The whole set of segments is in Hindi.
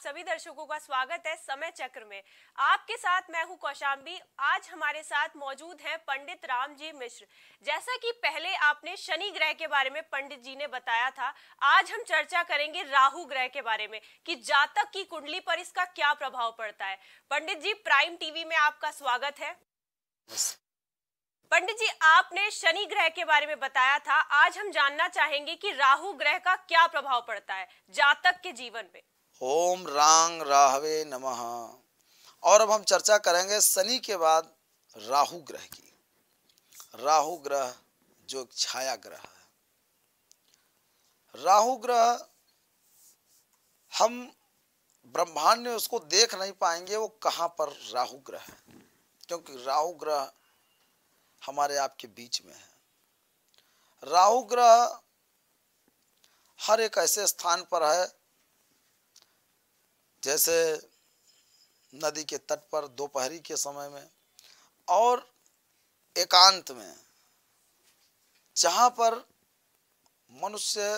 सभी दर्शकों का स्वागत है समय चक्र में। आपके साथ मैं हूं कौशाम्बी। आज हमारे साथ मौजूद हैं पंडित रामजी मिश्र। जैसा कि पहले आपने शनि ग्रह के बारे में पंडित जी ने बताया था, आज हम चर्चा करेंगे राहु ग्रह के बारे में कि जातक की कुंडली पर इसका क्या प्रभाव पड़ता है। पंडित जी, प्राइम टीवी में आपका स्वागत है। पंडित जी, आपने शनि ग्रह के बारे में बताया था, आज हम जानना चाहेंगे कि राहु ग्रह का क्या प्रभाव पड़ता है जातक के जीवन पे। ओम रांग राहवे नमः। और अब हम चर्चा करेंगे शनि के बाद राहु ग्रह की। राहु ग्रह जो एक छाया ग्रह है। राहु ग्रह हम ब्रह्मांड में उसको देख नहीं पाएंगे वो कहाँ पर राहु ग्रह है, क्योंकि राहु ग्रह हमारे आपके बीच में है। राहु ग्रह हर एक ऐसे स्थान पर है जैसे नदी के तट पर दोपहरी के समय में और एकांत में, जहाँ पर मनुष्य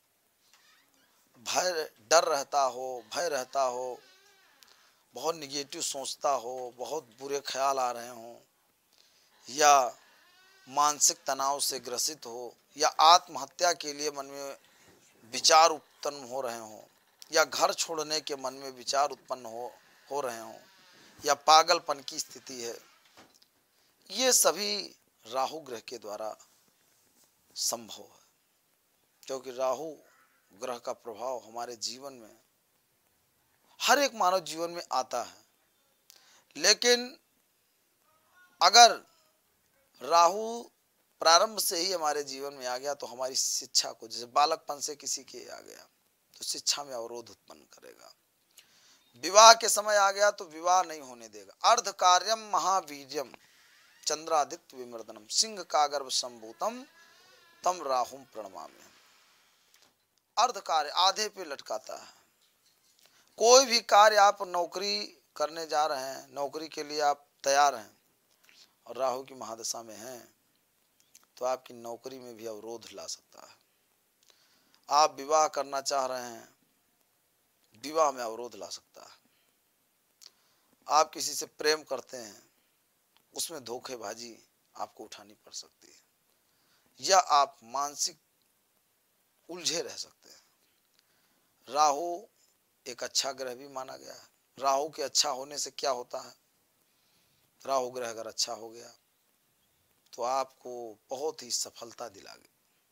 डर रहता हो, बहुत निगेटिव सोचता हो, बहुत बुरे ख्याल आ रहे हों, या मानसिक तनाव से ग्रसित हो, या आत्महत्या के लिए मन में विचार उत्पन्न हो रहे हों, या घर छोड़ने के मन में विचार उत्पन्न हो रहे हों, या पागलपन की स्थिति है, ये सभी राहु ग्रह के द्वारा संभव है। क्योंकि राहु ग्रह का प्रभाव हमारे जीवन में, हर एक मानव जीवन में आता है। लेकिन अगर राहु प्रारंभ से ही हमारे जीवन में आ गया तो हमारी शिक्षा को, जैसे बालकपन से किसी के आ गया तो शिक्षा में अवरोध उत्पन्न करेगा। विवाह के समय आ गया तो विवाह नहीं होने देगा। अर्ध कार्यम महावीर्यम चंद्रादित्य विमर्दनम सिंह कागर्भ संभूतम तम राहुम प्रणमाम्यहम्। अर्ध कार्य आधे पे लटकाता है। कोई भी कार्य, आप नौकरी करने जा रहे हैं, नौकरी के लिए आप तैयार हैं और राहु की महादशा में हैं, तो आपकी नौकरी में भी अवरोध ला सकता है। आप विवाह करना चाह रहे हैं, विवाह में अवरोध ला सकता है। आप किसी से प्रेम करते हैं, उसमें धोखेबाजी आपको उठानी पड़ सकती है, या आप मानसिक उलझे रह सकते हैं। राहु एक अच्छा ग्रह भी माना गया है। राहु के अच्छा होने से क्या होता है? राहु ग्रह अगर अच्छा हो गया तो आपको बहुत ही सफलता दिलाएगा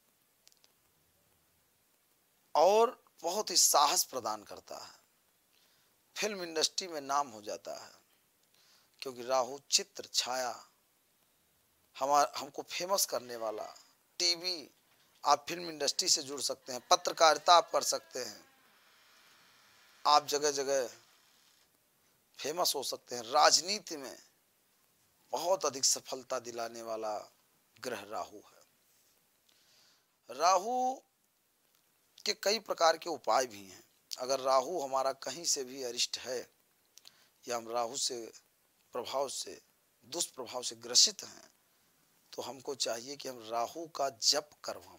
और बहुत ही साहस प्रदान करता है। फिल्म इंडस्ट्री में नाम हो जाता है, क्योंकि राहु चित्र छाया हमको फेमस करने वाला। टीवी, आप फिल्म इंडस्ट्री से जुड़ सकते हैं, पत्रकारिता आप कर सकते हैं, आप जगह जगह फेमस हो सकते हैं। राजनीति में बहुत अधिक सफलता दिलाने वाला ग्रह राहु है। राहु के कई प्रकार के उपाय भी हैं। अगर राहु हमारा कहीं से भी अरिष्ट है या हम राहु से प्रभाव से, दुष्प्रभाव से ग्रसित हैं, तो हमको चाहिए कि हम राहु का जप करवाएं।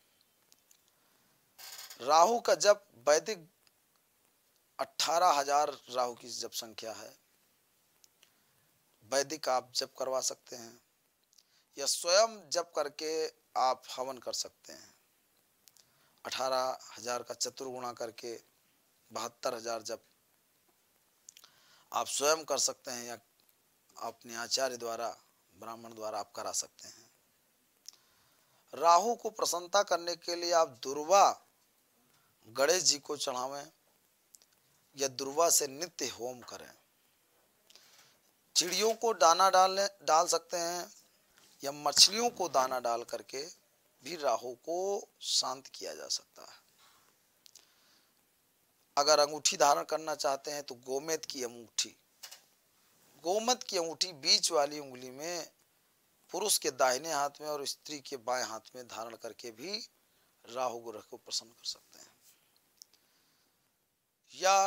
राहु का जप वैदिक 18,000 राहु की जप संख्या है। वैदिक आप जप करवा सकते हैं या स्वयं जप करके आप हवन कर सकते हैं। 18,000 का चतुर्गुणा करके 72,000 जप आप स्वयं कर सकते हैं या अपने आचार्य द्वारा, ब्राह्मण द्वारा आप करा सकते हैं। राहु को प्रसन्नता करने के लिए आप दुर्वा गणेश जी को चढ़ावें या दुर्वा से नित्य होम करें। चिड़ियों को दाना डाल सकते हैं या मछलियों को दाना डाल करके भी राहु को शांत किया जा सकता है। अगर अंगूठी धारण करना चाहते हैं तो गोमेद की अंगूठी बीच वाली उंगली में, पुरुष के दाहिने हाथ में और स्त्री के बाएं हाथ में धारण करके भी राहु ग्रह को प्रसन्न कर सकते हैं। या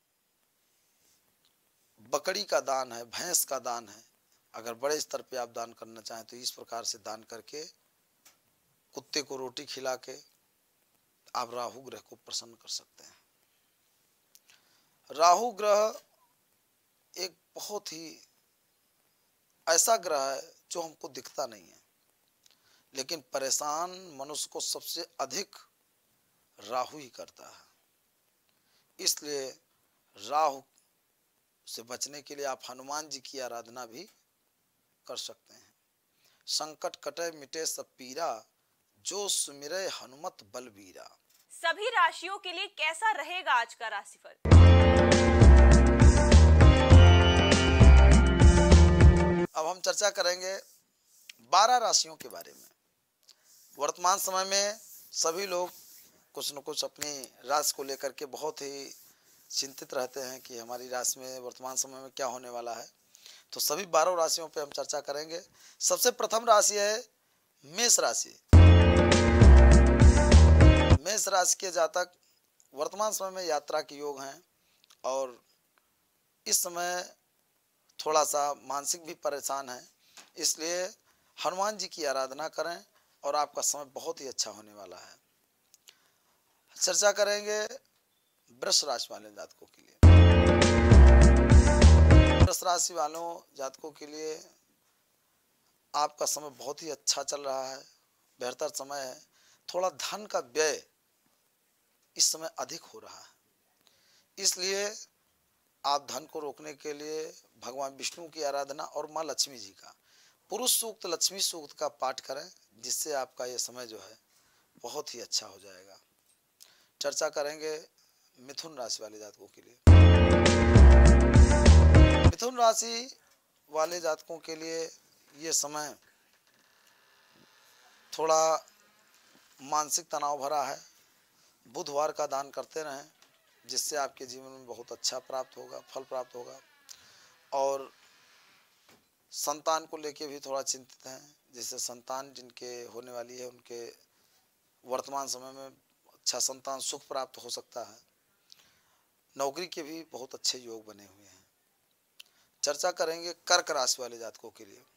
बकरी का दान है, भैंस का दान है, अगर बड़े स्तर पे आप दान करना चाहें तो इस प्रकार से दान करके, कुत्ते को रोटी खिला के आप राहु ग्रह को प्रसन्न कर सकते हैं। राहु ग्रह एक बहुत ही ऐसा ग्रह है जो हमको दिखता नहीं है, लेकिन परेशान मनुष्य को सबसे अधिक राहु ही करता है। इसलिए राहु से बचने के लिए आप हनुमान जी की आराधना भी कर सकते हैं। संकट कटे मिटे सब पीरा, जो सुमिरै हनुमत बलबीरा। सभी राशियों के लिए कैसा रहेगा आज का राशिफल? अब हम चर्चा करेंगे 12 राशियों के बारे में। वर्तमान समय में सभी लोग कुछ न कुछ अपनी राशि को लेकर के बहुत ही चिंतित रहते हैं कि हमारी राशि में वर्तमान समय में क्या होने वाला है। तो सभी 12 राशियों पे हम चर्चा करेंगे। सबसे प्रथम राशि है मेष राशि। मेष राशि के जातक वर्तमान समय में यात्रा के योग हैं और इस समय थोड़ा सा मानसिक भी परेशान है, इसलिए हनुमान जी की आराधना करें और आपका समय बहुत ही अच्छा होने वाला है। चर्चा करेंगे वृष राशि वाले जातकों के लिए। वृष राशि वालों जातकों के लिए आपका समय बहुत ही अच्छा चल रहा है, बेहतर समय है। थोड़ा धन का व्यय इस समय अधिक हो रहा है, इसलिए आप धन को रोकने के लिए भगवान विष्णु की आराधना और माँ लक्ष्मी जी का पुरुष सूक्त, लक्ष्मी सूक्त का पाठ करें, जिससे आपका ये समय जो है बहुत ही अच्छा हो जाएगा। चर्चा करेंगे मिथुन राशि वाले जातकों के लिए। मिथुन राशि वाले जातकों के लिए ये समय थोड़ा मानसिक तनाव भरा है। बुधवार का दान करते रहें, जिससे आपके जीवन में बहुत अच्छा प्राप्त होगा, फल प्राप्त होगा। और संतान को लेके भी थोड़ा चिंतित हैं, जिससे संतान जिनके होने वाली है उनके वर्तमान समय में अच्छा संतान सुख प्राप्त हो सकता है। नौकरी के भी बहुत अच्छे योग बने हुए हैं। चर्चा करेंगे कर्क राशि वाले जातकों के लिए।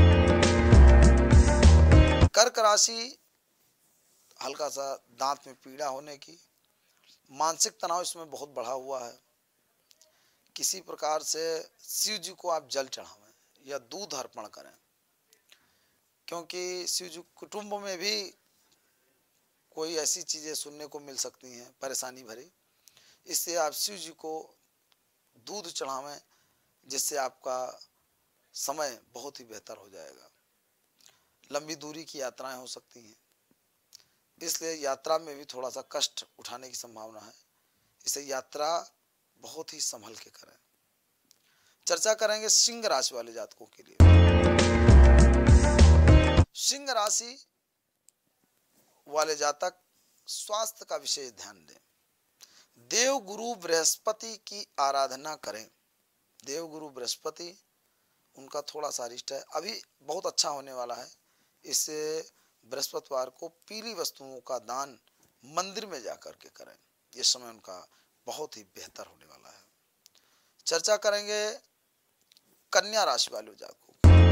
कर्क राशि हल्का सा दांत में पीड़ा होने की, मानसिक तनाव इसमें बहुत बढ़ा हुआ है। किसी प्रकार से शिव जी को आप जल चढ़ावें या दूध अर्पण करें, क्योंकि शिव जी कुटुंब में भी कोई ऐसी चीजें सुनने को मिल सकती हैं परेशानी भरी। इससे आप शिव जी को दूध चढ़ावें, जिससे आपका समय बहुत ही बेहतर हो जाएगा। लंबी दूरी की यात्राएं हो सकती हैं, इसलिए यात्रा में भी थोड़ा सा कष्ट उठाने की संभावना है। इसे यात्रा बहुत ही संभल के करें। चर्चा करेंगे सिंह राशि वाले जातकों के लिए। सिंह राशि वाले जातक स्वास्थ्य का विशेष ध्यान दें। देव गुरु बृहस्पति की आराधना करें। देव गुरु बृहस्पति उनका थोड़ा सा अरिष्ट है, अभी बहुत अच्छा होने वाला है। इससे बृहस्पतिवार को पीली वस्तुओं का दान मंदिर में जाकर के करें। ये समय उनका बहुत ही बेहतर होने वाला है। चर्चा करेंगे कन्या राशि वाले जातकों।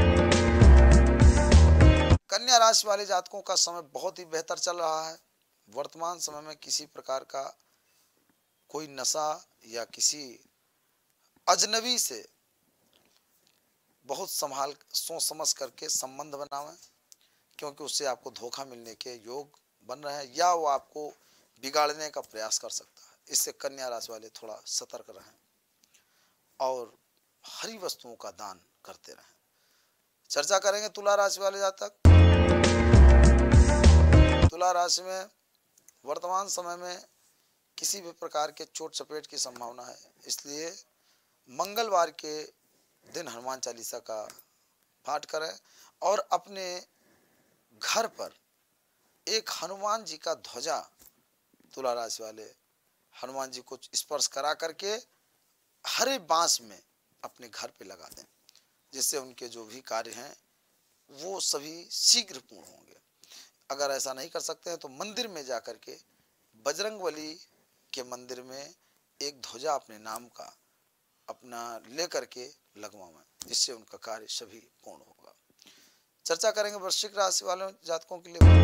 कन्या राशि वाले जातकों का समय बहुत ही बेहतर चल रहा है। वर्तमान समय में किसी प्रकार का कोई नशा या किसी अजनबी से बहुत सोच समझ करके संबंध बनावें, क्योंकि उससे आपको धोखा मिलने के योग बन रहे हैं या वो आपको बिगाड़ने का प्रयास कर सकता है। इससे कन्या राशि वाले थोड़ा सतर्क रहें और हरी वस्तुओं का दान करते रहें। चर्चा करेंगे तुला राशि वाले जातक। तुला राशि में वर्तमान समय में किसी भी प्रकार के चोट चपेट की संभावना है, इसलिए मंगलवार के दिन हनुमान चालीसा का पाठ करें और अपने घर पर एक हनुमान जी का ध्वजा तुला राशि वाले हनुमान जी को स्पर्श करा करके हरे बांस में अपने घर पे लगा दें, जिससे उनके जो भी कार्य हैं वो सभी शीघ्र पूर्ण होंगे। अगर ऐसा नहीं कर सकते हैं तो मंदिर में जाकर के बजरंगबली के मंदिर में एक ध्वजा अपने नाम का अपना लेकर के लगवाएं, जिससे उनका कार्य सभी पूर्ण होगा। चर्चा करेंगे वृश्चिक राशि वाले जातकों के लिए।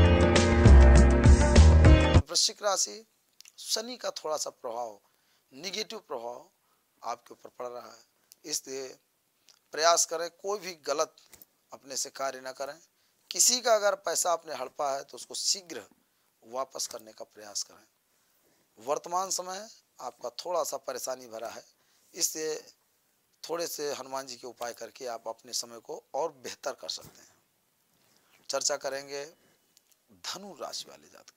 वृश्चिक राशि शनि का थोड़ा सा प्रभाव, निगेटिव प्रभाव आपके ऊपर पड़ रहा है। इसलिए प्रयास करें, कोई भी गलत अपने से कार्य न करें। किसी का अगर पैसा आपने हड़पा है तो उसको शीघ्र वापस करने का प्रयास करें। वर्तमान समय आपका थोड़ा सा परेशानी भरा है, इसलिए थोड़े से हनुमान जी के उपाय करके आप अपने समय को और बेहतर कर सकते हैं। चर्चा करेंगे धनु राशि वाले जातक।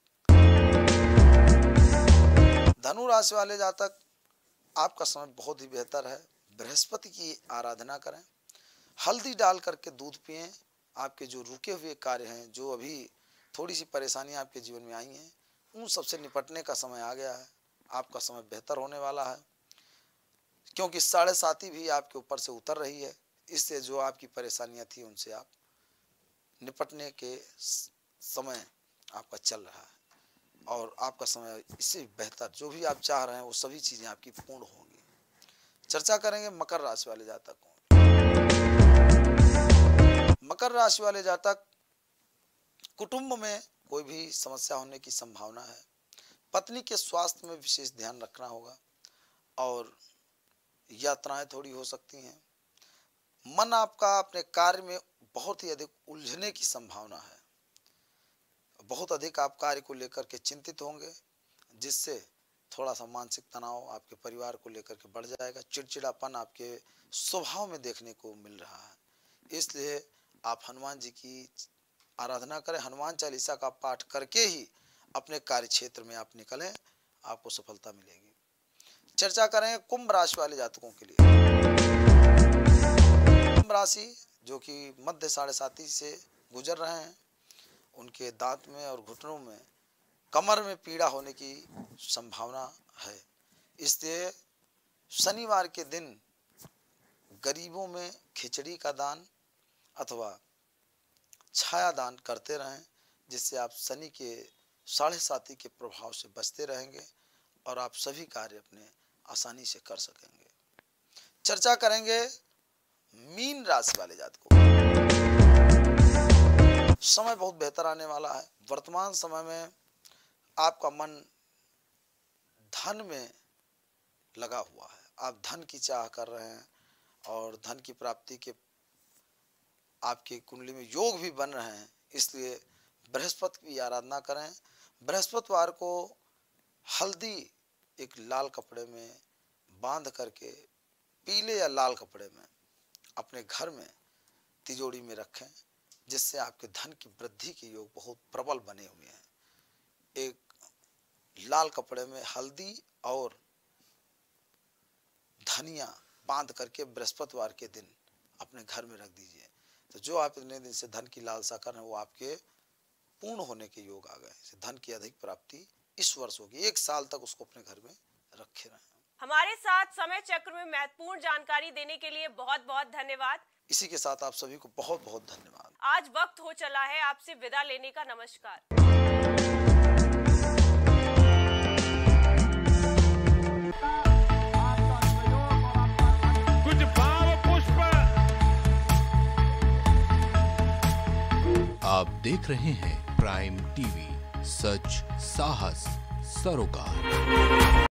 धनु राशि वाले जातक, आपका समय बहुत ही बेहतर है। बृहस्पति की आराधना करें, हल्दी डाल करके दूध पिएं। आपके जो रुके हुए कार्य हैं, जो अभी थोड़ी सी परेशानियां आपके जीवन में आई हैं, उन सबसे निपटने का समय आ गया है। आपका समय बेहतर होने वाला है, क्योंकि 7.5 भी आपके ऊपर से उतर रही है। इससे जो आपकी परेशानियां थी उनसे आप निपटने के समय आपका चल रहा है, और आपका समय इससे बेहतर जो भी आप चाह रहे हैं वो सभी चीजें आपकी पूर्ण होंगी। चर्चा करेंगे मकर राशि वाले जातकों। मकर राशि वाले जातक, कुटुंब में कोई भी समस्या होने की संभावना है। पत्नी के स्वास्थ्य में विशेष ध्यान रखना होगा, और यात्राएं थोड़ी हो सकती हैं। मन आपका अपने कार्य में बहुत ही अधिक उलझने की संभावना है। बहुत अधिक आप कार्य को लेकर के चिंतित होंगे, जिससे थोड़ा सा मानसिक तनाव आपके परिवार को लेकर के बढ़ जाएगा। चिड़चिड़ापन आपके स्वभाव में देखने को मिल रहा है। इसलिए आप हनुमान जी की आराधना करें, हनुमान चालीसा का पाठ करके ही अपने कार्य क्षेत्र में आप निकलें, आपको सफलता मिलेगी। चर्चा करें कुंभ राशि वाले जातकों के लिए। कुंभ राशि जो कि मध्य 7.5 से गुजर रहे हैं, उनके दांत में और घुटनों में, कमर में पीड़ा होने की संभावना है। इसलिए शनिवार के दिन गरीबों में खिचड़ी का दान अथवा छाया दान करते रहें, जिससे आप शनि के 7.5 के प्रभाव से बचते रहेंगे और आप सभी कार्य अपने आसानी से कर सकेंगे। चर्चा करेंगे मीन राशि वाले जातकों। समय बहुत बेहतर आने वाला है। वर्तमान समय में आपका मन धन में लगा हुआ है। आप धन की चाह कर रहे हैं और धन की प्राप्ति के आपकी कुंडली में योग भी बन रहे हैं। इसलिए बृहस्पति की आराधना करें। बृहस्पतिवार को हल्दी एक लाल कपड़े में बांध करके पीले या लाल कपड़े में अपने घर में तिजोरी में रखें, जिससे आपके धन की वृद्धि के योग बहुत प्रबल बने हुए हैं। एक लाल कपड़े में हल्दी और धनिया बांध करके बृहस्पतिवार के दिन अपने घर में रख दीजिए, तो जो आप इतने दिन से धन की लालसा कर रहे हैं वो आपके पूर्ण होने के योग आ गए। धन की अधिक प्राप्ति इस वर्ष होगी। 1 साल तक उसको अपने घर में रखे रहें। हमारे साथ समय चक्र में महत्वपूर्ण जानकारी देने के लिए बहुत बहुत धन्यवाद। इसी के साथ आप सभी को बहुत बहुत धन्यवाद। आज वक्त हो चला है आपसे विदा लेने का। नमस्कार। कुछ भाव पुष्प। आप देख रहे हैं प्राइम टीवी, सच साहस सरोकार।